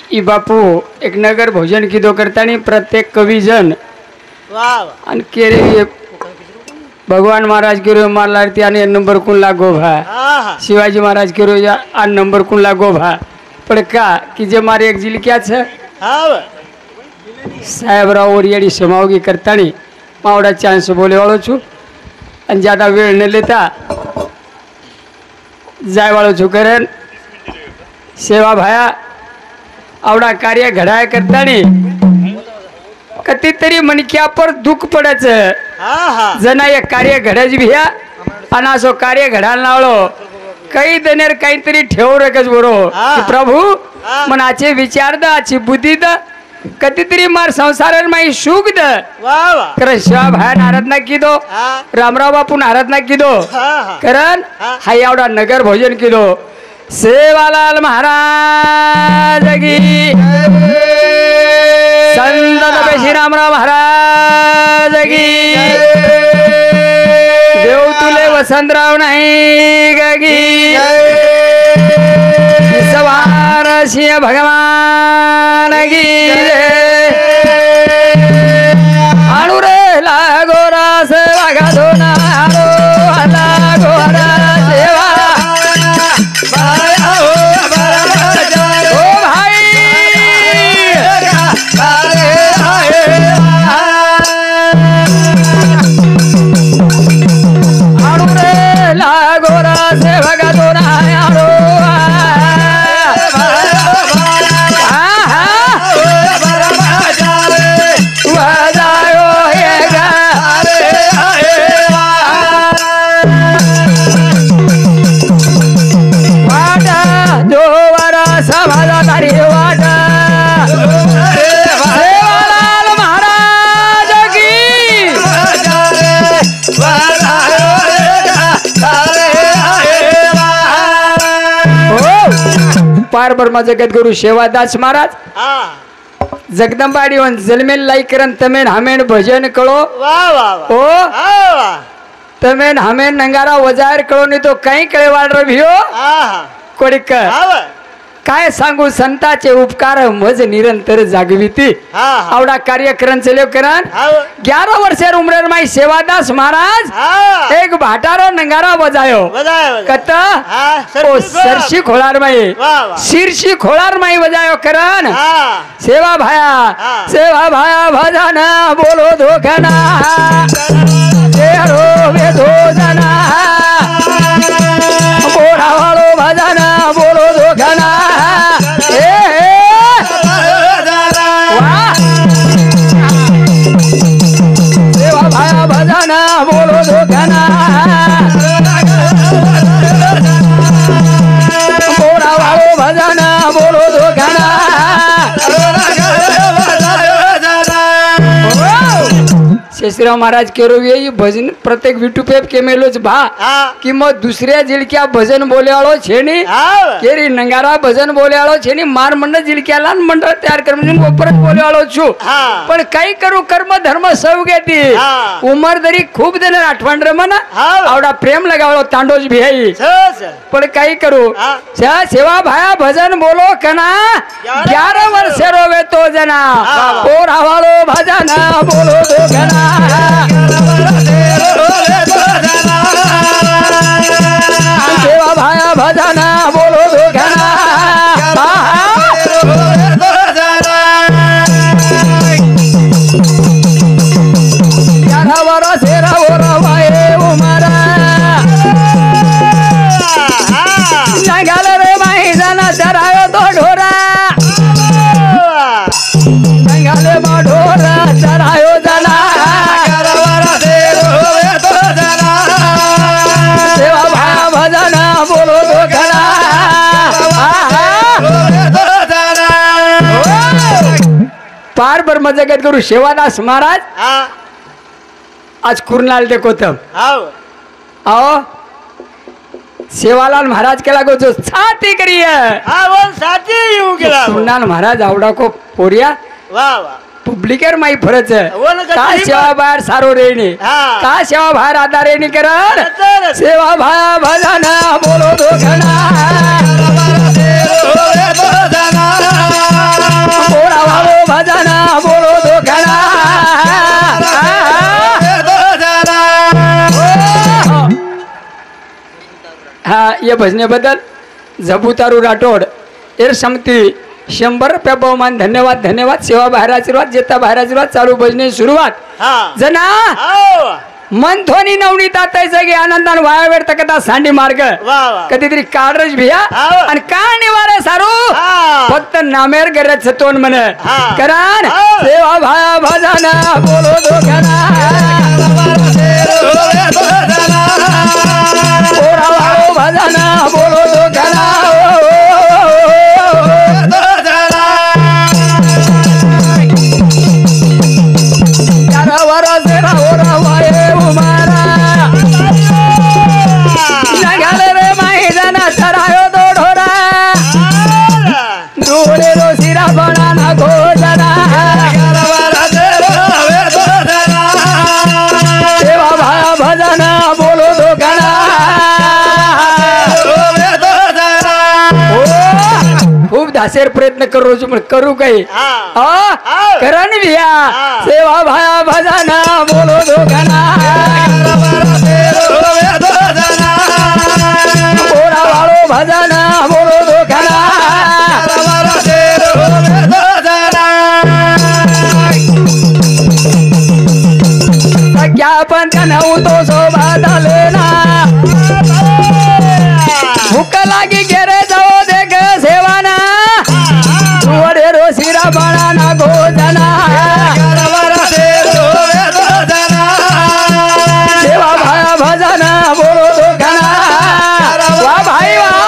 E बापू एक नगर भोजन की दो करतानी प्रत्येक कविजन वाह आणि केरे भगवान महाराज के रो मार लारती आणि नंबर कोण लागो भा हाँ शिवाजी महाराज के रो आ नंबर कोण लागो भा पण का की जे मारे एक जिल क्या छे हाँ साहेबराव ओरियाडी समावगी करतानी मावड़ा चांस बोले वालों छू आणि ज्यादा वेळ न लेता जाय वालों छू करन सेवा भाया आवडा कार्य घडाय करतानी कधीतरी मणक्या पर दुःख पडायचं हाँ जना एक कार्य घडायच भिया आणि असो कार्य घडायला लावलो काही देणार काहीतरी ठेव रकच बरो हा. प्रभू हा. मनाचे विचार द आची बुद्धी द कधीतरी मार संसार माई सुख द वाह वाह कारण शिवा भाया नारद ना की दो हाँ रामराव बापू नारद ना की दो हाँ कारण हा. हा एवढा नगर भोजन किलो सेवालाल महाराज की संत तपे रामराव महाराज की देव तुले वसंतराव नाही गगी सवार सिंह भगवान की आणू रे लागोरा सेवा गाधो ना लागोरा सेवा ओ भाई आणू रे लागोरा सेवा गाधो ना पार ब्रह्मा जगत गुरु सेवादास महाराज हाँ जगदंबाड़ी वन जलमेल लाई करन तमेन हमेन भजन करो वाह वाह ओ हाँ वाह तमेन हमेन नंगारा वजार करो नहीं तो कहीं कळे वाळ रभियो हाँ कोडिक हाँ काय सांगू संताचे उपकार मज निरंतर जागविती हाँ आवडा कार्यक्रम चलो करन हाँ 11 वर्षेर उम्रेर माई सेवादास महाराज हाँ एक भाटारो नंगारा बजायो बधाई बधाई कत हाँ ओ सरशी खोलार माई वाह वाह शीर्षी खोलार माई बजायो करन हाँ सेवा भाया हाँ. सेवा भाया भजना बोलो धोखना तेरो वेधो जना बोरा वालो भजना बोलो धोखना वाह सेवा भाया भजना बोलो धोखना बोरा वालो भजना बोलो धोखना शेषराव महाराज केरोवी ये भजन प्रत्येक विटुपेप के मेलोच भा हाँ कि मग दुसऱ्या जिलक्या भजन बोले आलो छेनी हाँ केरी नंगारा भजन बोले आलो छेनी मार मंडळ जिलक्याला मंडळ तयार कर म्हणजे गोपरच बोले आलो छु हाँ पण काही करू कर्म धर्म सव घेती हाँ. उमर दरी खूप देणार आठवण रे म्हणा हाँ आवडा प्रेम लगावलो तांडोज भिहाई सर पण काही करू हाँ. त्या सेवा भाया भजन बोलो कना 11 वर्ष रोवे तो जना हाँ. पोर हवालो भजन बोलो दो गना सेवा भाया भजन बोलो दो गना नगाल रे माही जना चरायो तो ढोरा नगाले मा ढोरा चरायो जना सेवा भाया भजन बोलो दो घना पार ब्रह्म जगत गुरु सेवादास महाराज हाँ आज कुरनाल देखो तब हाँ आओ सेवालाल महाराज के लागो जो छाती करी है हाँ वो साथी यूं गिरा कुरनाल महाराज आवड़ा को पोरिया वाह वाह पब्लिकर माई फरच है वो न का कतरी सेवा बाहेर सारो रेणी हाँ. का सेवा बाहेर आधा रेणी करत तर सेवा भाया भजन बोलो दो घना भजन बोलो दोघाला हा या भजनेबद्दल झबुतारू राठोड एर समती 100 रुपया बहुमान धन्यवाद धन्यवाद सेवा बाहेर आशीर्वाद जेता बाहेर आशीर्वाद चालू भजने सुरुवात हा जना हो मन ध्वनी नवनीत आतायचं की आनंदान वाया वेळ तकता सांडी मार्ग वा वा कधीतरी काढच भिया हाव. आणि का निवारा सारू हा. फक्त नामेर गरज तोंड म्हण हा. करान हाव. सेवा भाया भजन बोलो दोघांना ओरा वाळो भजन बोलो दोघांना ओरा वाये उमारा नगाले रे माहिदाना सरायो दोढोरा दोरे रो सिरा बनाना घोषणा सेवा भाया भजन बोलो दोघांना खूप धासेर प्रयत्न करू करू काही करण बिया सेवा भाया भजन बोलो दोघांना ओरा वाळो भजन बोलो दोघांना सख्यापन कनऊ तो सोबत लेना भूक लागी गेरे जाओ देख सेवाना वडे रो सिरा बनाना घोषणा सेवा भाया भजन बोलो दोघांना वा भाई वा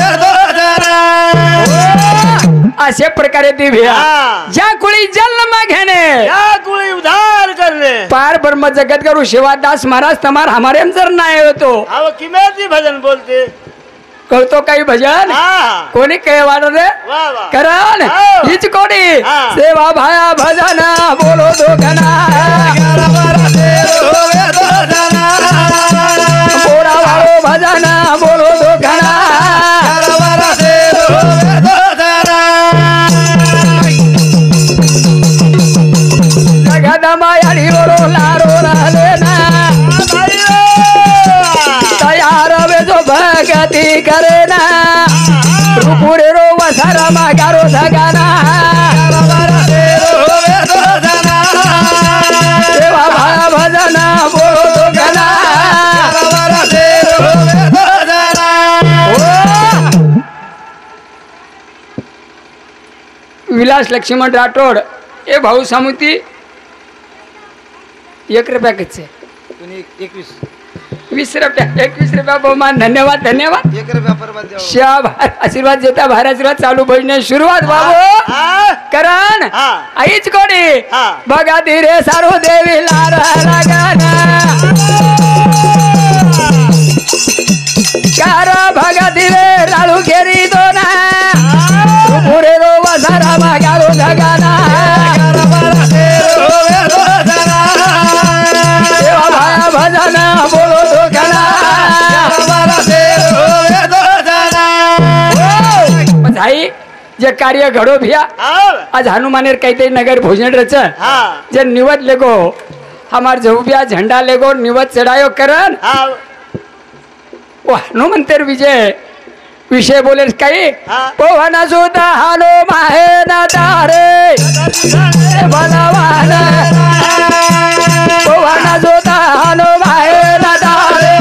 अशा प्रकारे दिव्या ज्या कुळी जन्म घेणे या कुळी उधार करणे पार ब्रह्म जगत करू शिवादास महाराज तमार हमारे जर नाही होतो अहो किमेती भजन बोलते कळतो काही भजन हा कोणी काय वाढ रे वा वा करण हो. हीच कोणी हा. सेवा भाया भजन बोलो दोघांना ओरा वाळो भजन बोलो दोघांना जगदमायाडी ओरो लारो राले ना तयार वे जो भगती करे ना रुपुरे रो वसारा मागारो धगाना सेवा भाया भजन बोलो दोघांना विलास लक्ष्मण राठोड ए भाऊ सामुती 1 रुपया कच्चे 20 रुपया 21 रुपया बहुमान धन्यवाद धन्यवाद 1 रुपया परबत द्यावं. श्या भार आशीर्वाद जेता भार आशीर्वाद चालू भजने सुरुवात बाबू हा करण हा. आईच कोणी हा. बघा धीरे सारू देवी लारा लगाना कारा भगा धीरे लालू घेरी दोना पुरे रो वसारा मागारो धगाना सेवा भाया भजन बोलो दोघांना भाई जे कार्य घडो भिया आज हनुमानेर काहीतरी नगर भोजन रचन हा जे निवत लेगो हमार झुबिया झंडा लेगो निवत चढ़ायो करन हा ओ हनुमंतर विजय विषय बोले काही हा. पवन सुता हनो माहे ना तारे बलवान पवन सुता हनो माहे ना तारे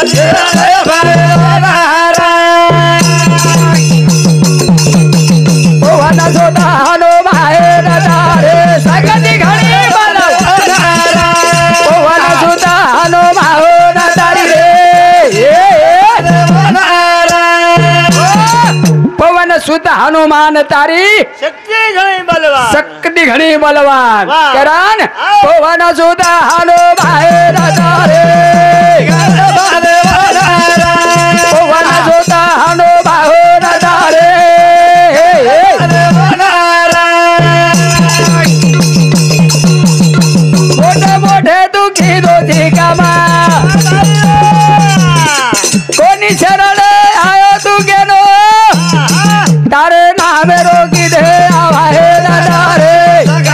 पवन सुता हनो माहे ना तारे सगती घडी बलवान पवन सुता हनो माहो ना तारी रे पवन सुत हनुमान तारी शक्ती घणी बलवान शक्ती घणी बलवान वाह. करण हा. पवन सुत हनुमान तारे पवन सुत हनुमान तारे मोठे मोठे दुखी दोधी कामा कोणी शरण आयो तू गेलो तारे नामे रोगी दे आवाहे ना तारे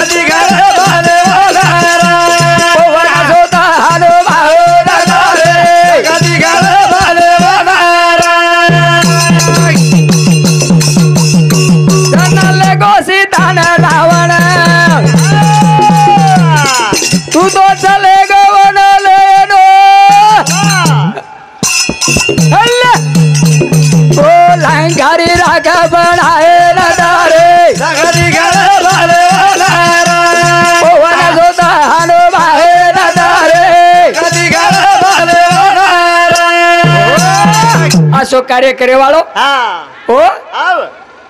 असो कार्य करे वालो हाँ ओ अब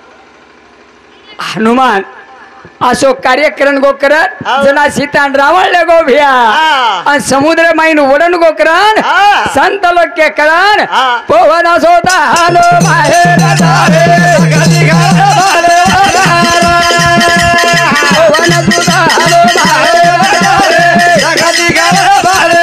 हनुमान असो कार्य करण गो करन हाव. जना सीता आणि रावण ले गो भिया हाँ आणि समुद्र माईन वडन गो करन हाँ. संत लोक के करन हाँ. पवन असो हालो बाहेर जारे जगती घर बाले पवन असो हालो बाहेर जारे जगती घर बाले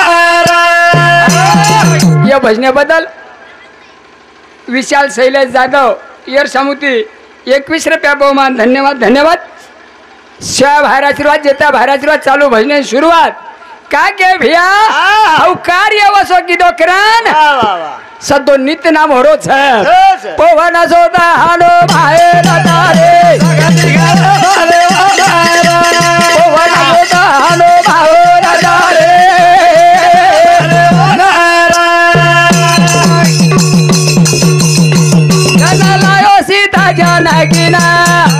या भजनेबद्दल विशाल शैलेश जाधव यर समुती 21 रुपया बहुमान धन्यवाद धन्यवाद शिवा बाहेर आशीर्वाद जेता बाहेर आशीर्वाद चालू भजने सुरुवात का के भिया हाँ. कार्य वसो की दोकरान वाह वाह वाह सदो नित्य नाम होरो छ हो सर. पवन सोता हालो बाहेर जारे पवन सोता हालो बाहेर जारे लायो सीता जानकी ना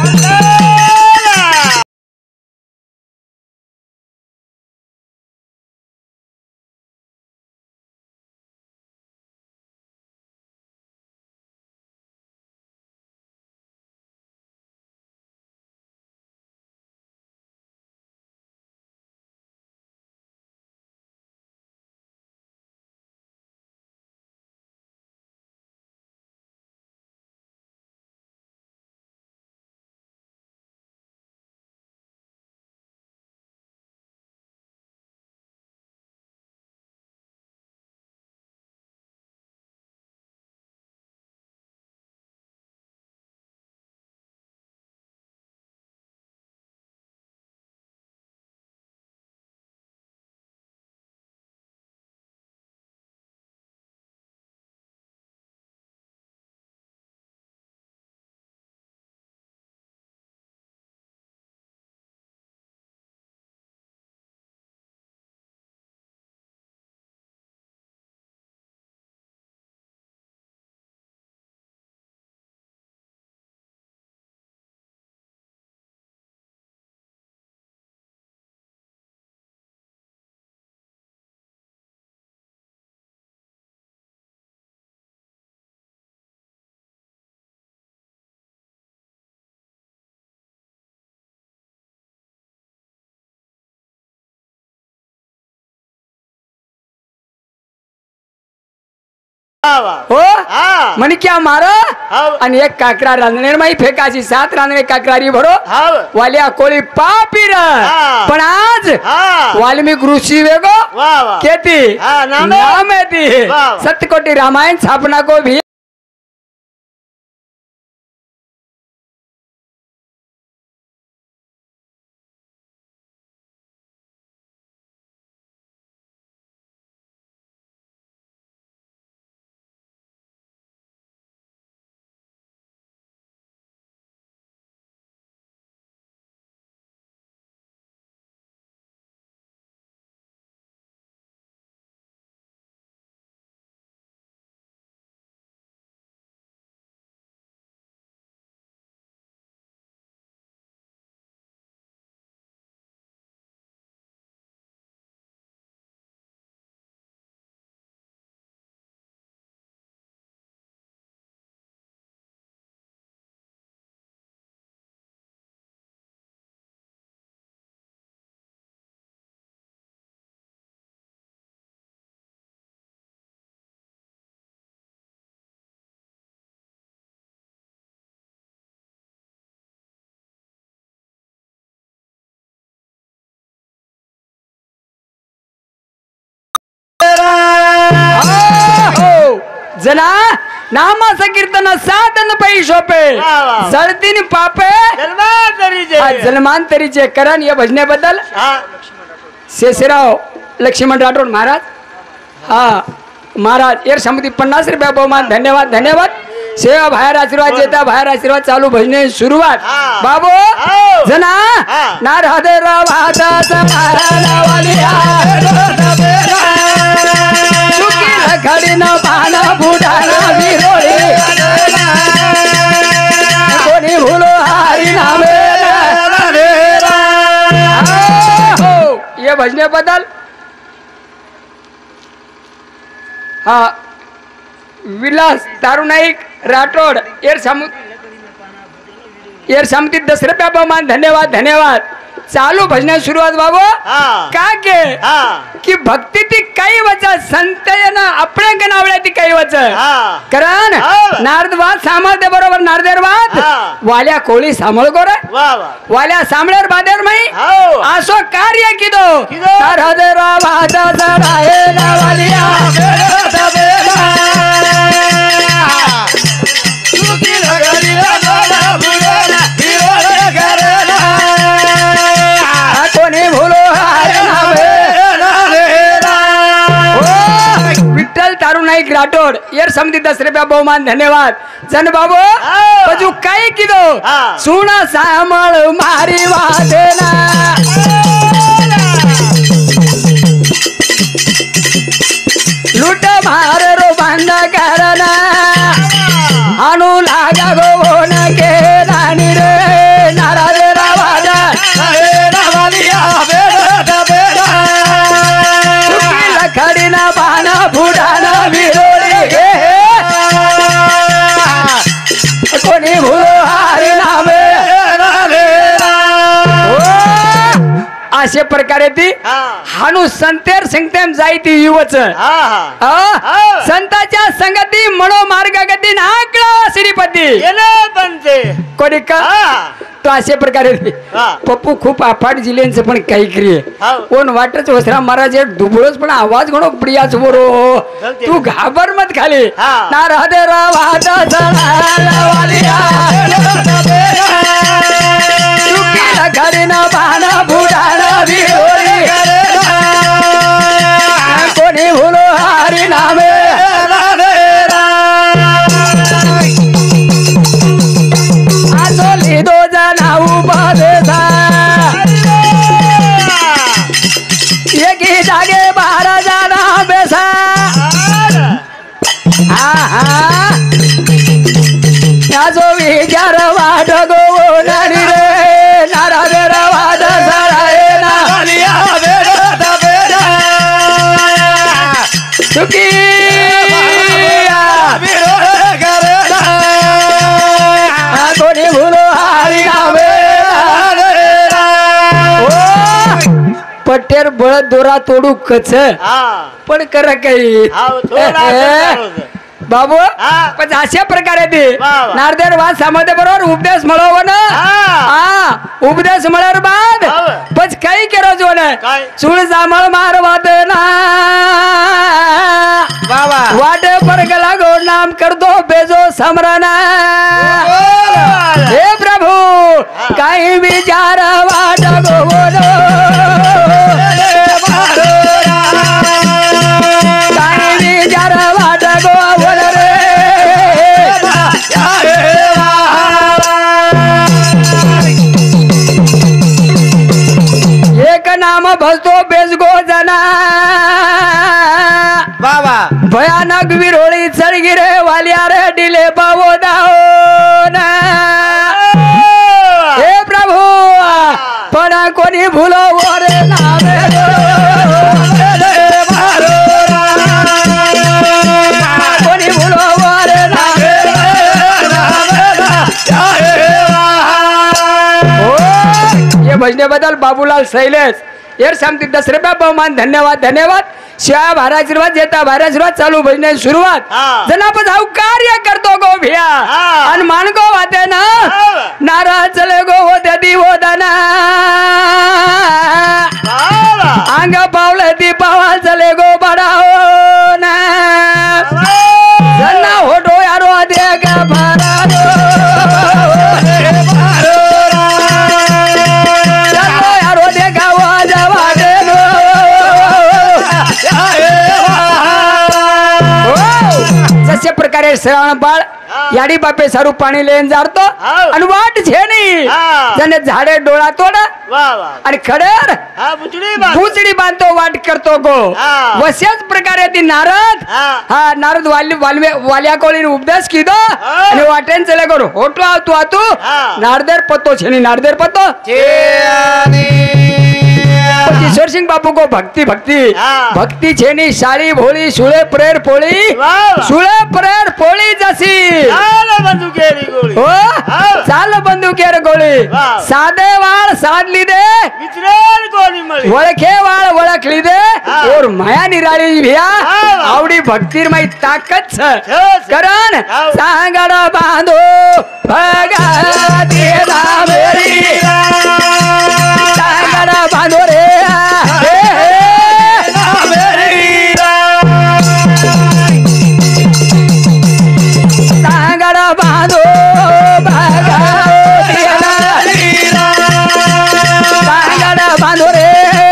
वाह वाह हो हाँ म्हणे क्या मारो हाव. आणि एक काकरा रांधणे माई फेकाची 7 रांधणे काकरारी भरो हाव वाल्या कोळी पापीर हाँ. पण आज हाँ वाल्मिक ऋषी वेगो वाह वाह केती हाँ, नाम है? नाम है ती वाह. सत्यकोटि रामायण छापना को भी जना नामा संकीर्तन साधन पैशोपे वाह, वाह. जळतीन पापे जन्मात तरी जे हा जन्मांतरीचे करण या भजनेबद्दल हाँ शेषराव लक्ष्मण राठोड महाराज हा महाराज एर समिती 50 रुपया बहुमान धन्यवाद धन्यवाद सेवा बाहेर आशीर्वाद जेता बाहेर आशीर्वाद चालू भजने सुरुवात हा. बाबू हाव. जना हा. नारहदे रावाचा समाराला वालिया चुकीला खडीन पाना फुटाना विरोळी कोणी भूलो हारी नामे हो ये भजनेबद्दल हा विलास तारू नाईक राठोड एर समिती दसरे बहुमान धन्यवाद धन्यवाद चालू भजन सुरुवात बाबू हा. का के हा. की भक्ती ती काही वचन संत ना आपल्या गणावल्या ती काही वचन हा. कारण हा. नारदवाद सांभाळते बरोबर नारदेरवाद हा. वाल्या कोळी सांभाळ गोर वा वा. वाल्या सांभाळर बादेर माई हो. असो कार्य किदो किदो? नारदेरवाद जडाए ना वालिया कोणी भूलो विठ्ठल तारू नाईक राठोड एर समिती 10 रुपया बहुमान धन्यवाद जन बाबू बजू काय किदो सुना सामळ मारी वादेना लूट मार रो बांध करना अनु लागा गो न के रानी रे नाराज रावादा लखड़ी ना बाना फुडाना विरोडी कोणी भूलो हारी नामे अशा प्रकारे ती हानू संतेर संगतेम जायती युवच संताच्या संगती मनो मार्ग गती नाकळा श्रीपती बनते कोणी का तो अशा प्रकारे पप्पू खूप अफाट जिल्ह्यांचं पण काही क्रिये कोण वाटच वसरा महाराज दुबळच पण आवाज घडो प्रियाच बरो तू घाबर मत खाली ना राधे रावादा घरी ना बाना बुडाना कोणी भूलो हारी नामे आसोली दो जना उभा देसा एकी जागे 12 जना बेसा याचो विचार वाट गो नारी रे नारा बेरा वाद सराय ना सुखी कोणी भूलो हारी नामे पट्टेर बळ दोरा तोडू कच पण कर काही बाबू पण अशा प्रकारे ते नारदेर वाद सामोदे बरोबर उपदेश मिळव ना उपदेश मिळवर बाद पण काही केरो जो ना सुळ जामळ मार वाद ना वाटे पर गला गोड नाम कर दो बेजो समरना हे प्रभु काही विचार वाट गोवलो काही विचार वाट गोवलो एक नाम भजतो बेजगो जना बाबा भयानक विरोळी चढगिरे वालिया रे डिले पावो दाओ ना हे प्रभु पण कोणी भूलो रे नामे कोणी भूलो रे नामे ये भजने बदल बाबूलाल शैलेश एर समिती 10 रुपया बहुमान धन्यवाद धन्यवाद शिवाय भाराशीर्वाद जेता भाराशीर्वाद चालू भजने सुरुवात जना जाऊ कार्य करतो गो भिया आणि मान गो वाते ना नाराज चले गो होते दिवो दाना अंग पावले ती पावा चले गो बडाओ ना जना होटो यारो दे का भारारो यारो दे का वाजवा दे जसे प्रकारे श्रावण बाळ याडी बापे सारू पाणी लेन जारतो आणि वाट झेनी जने झाडे डोळा तोड आणि खडर बुचडी बांधतो वाट करतो गो वशाच प्रकारे ती नारद नारद वाल्या कोळी उपदेश किदो आणि वाटेन चले करू होटो आतू आतू नारदेर पत्तो छेनी नारदेर पत्तो ईश्वर सिंह बापू को भक्ति भक्ति हाँ। भक्ति छेनी साड़ी भोली सुळे प्रेर पोळी वाह। सुळे प्रेर पोळी जशी चाल बंदुकेरी गोळी हो हाँ। चाल बंदुकेर गोळी वाह। साधे वाळ साधली दे विचरेल गोळी मळी वळखे वाळ वळखली दे हाँ। और माया निराळी भिया हाँ। आवडी भक्तीरमय ताकद छ छस। करण हाँ। सांगड बांधो भगती मेरी सांगड बांधो रे हे, हे, सांगड बांधो भगती सांगड बांधो रे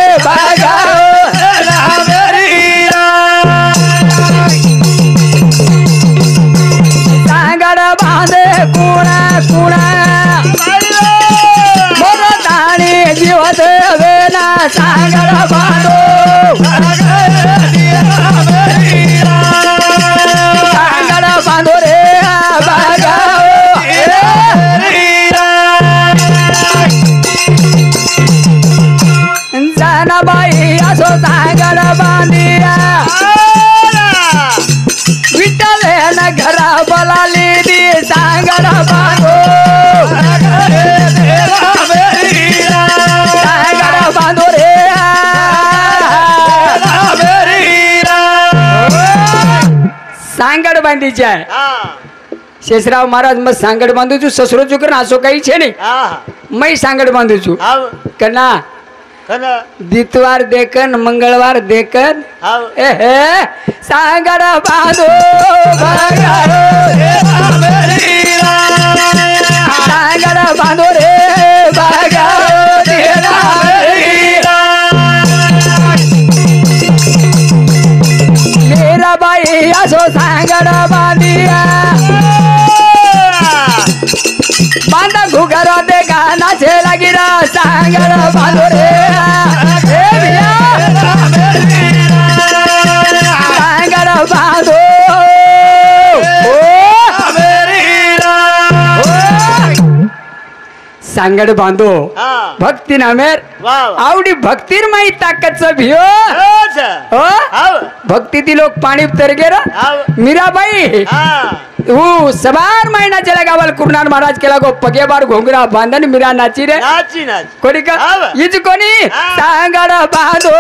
सांगड बांधे कुणा कुणा मोर ताणी जीवत वेना सांगड बांधो सांगड बांधो रे जनाबाई असो सांगड बांधिया विठ्ठलेन घरा बोलाली दी सांगड बांधो सांगड बांधो रे सांगड बांधीची आहे शेषराव महाराज मग सांगड बांधू छू ससरो चुकर असो काही छे नाही मैं सांगड बांधू छू कना दितवार देखन मंगळवार देखन ए हे सांगड बांधो सांगड बांधो रे मेरा बाई असो सांगड बांधिया बांधा घुगर दे गाना छे लगिरा सांगड बांधो रे हे भैया सांगड बांधो सांगड बांधो भक्ती नामेर आवडी भक्तीर माही ताकदचं भियो हो भक्ती ती लोक पाणी तर गेर मीराबाई हो सबार महिना चला गावाल कुरनार महाराज केला गो पगे बार घोंगरा बांधन मीरा नाची रे कोणी का हिच कोणी सांगड बांधो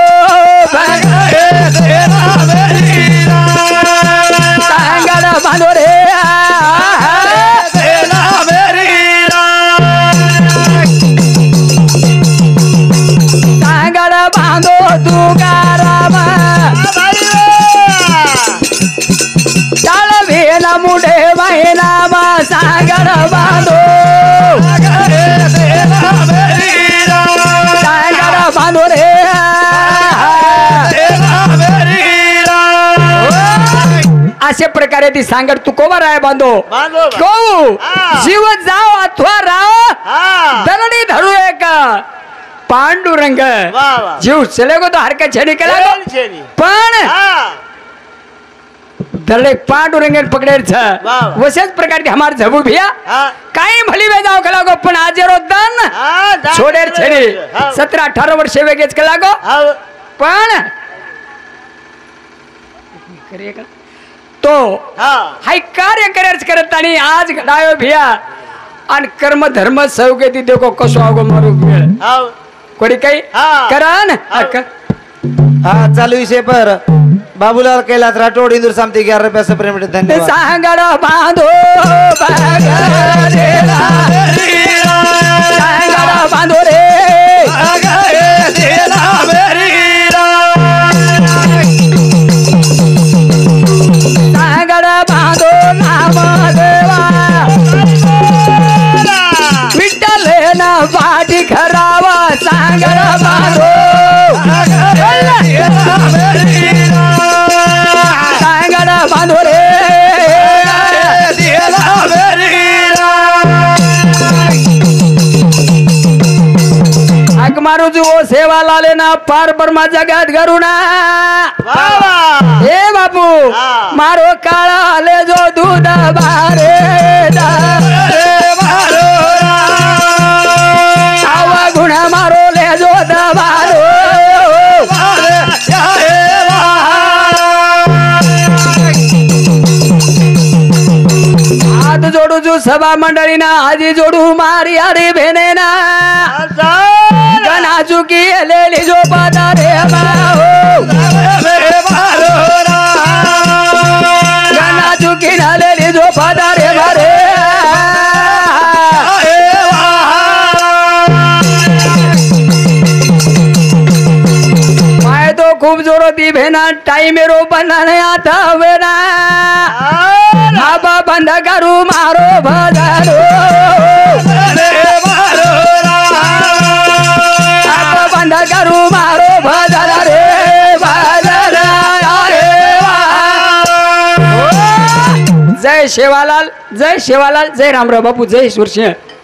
सांगड बांधो रे सांगड बांधो तुकाराम चाल वेला मुडे महिना सांगड बांधो सांगड बांधो रे अशा प्रकारे ती सांगड तुकोबा राय बांधो कहू जीव जाओ अथवा राव दरडी धरू एक पांडुरंग जीव चले गो तो हरकत छेनी केला पण दरडे पांडुरंग पकड़े वसेच प्रकार की हमार झबू भिया काही भली वे जाओ केला गो पण आज दन छोडेर छेनी 17-18 वर्षे वेगेच केला गो पण तो हाय कार्य करत आणि आज घडायो भिया आणि कर्म धर्म सौगती देखो कसो आगो मारू वेळ कोणी काही करण हाँ चालू विषय पर बाबूलाल कैलाश राठौड़ इंदूर सामती 11 रुपया से प्रेम धन्यवाद सांगड बांधो सांगड बांधो रे सांगड बांधो नाम देवा विठ्ठलेन पाठी खरावा सांगड बांधो सांगड बांधो रे मारू जो सेवा लाले ना पार ब्रह्मा जगत गरुणा हे बापू मारो काळा आले जो दूध बारे आवा गुणा मारो ले जो दबारो जोडू सभा मंडळीना आजी जोडू मारी अरे भेनेना गणा चुकी लेली जो पादा रे गणा चुकी ना लेली जो पादा रे भरे माय तो खूप जोरती भेना टाइम रो बनाने आता वेना बाबा बंद करू मारो भजारो बंद करू मारो भजारा रे भजारा जय शेवालाल जय रामराव बापू जय सुरसिंह